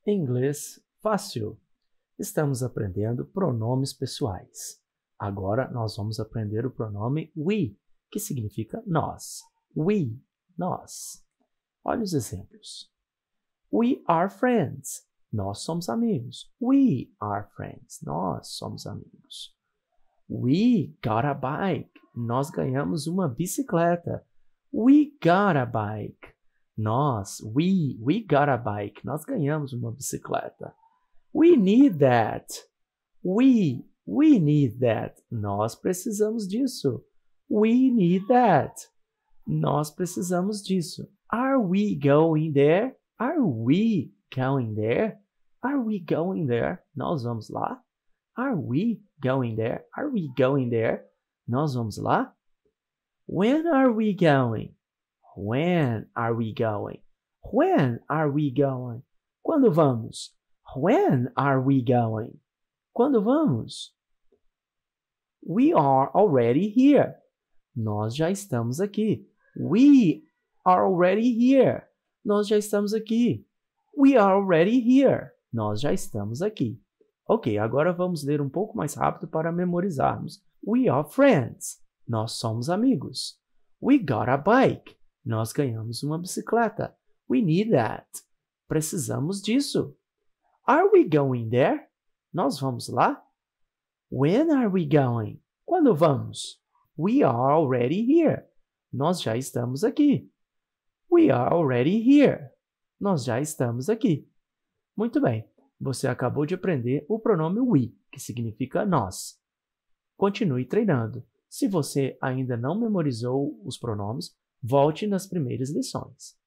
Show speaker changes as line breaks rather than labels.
Inglês Fácil. Estamos aprendendo pronomes pessoais. Agora nós vamos aprender o pronome we, que significa nós. We, nós. Olha os exemplos. We are friends. Nós somos amigos. We are friends. Nós somos amigos. We got a bike. Nós ganhamos uma bicicleta. We got a bike. We got a bike. Nós ganhamos uma bicicleta. We need that. We need that. Nós precisamos disso. We need that. Nós precisamos disso. Are we going there? Are we going there? Are we going there? Nós vamos lá? Are we going there? Are we going there? Nós vamos lá? When are we going? When are we going? When are we going? Quando vamos? When are we going? Quando vamos? We are already here. Nós já estamos aqui. We are already here. Nós já estamos aqui. We are already here. Nós já estamos aqui. Ok, agora vamos ler um pouco mais rápido para memorizarmos. We are friends. Nós somos amigos. We got a bike. Nós ganhamos uma bicicleta. We need that. Precisamos disso. Are we going there? Nós vamos lá? When are we going? Quando vamos? We are already here. Nós já estamos aqui. We are already here. Nós já estamos aqui. Muito bem. Você acabou de aprender o pronome we, que significa nós. Continue treinando. Se você ainda não memorizou os pronomes, volte nas primeiras lições.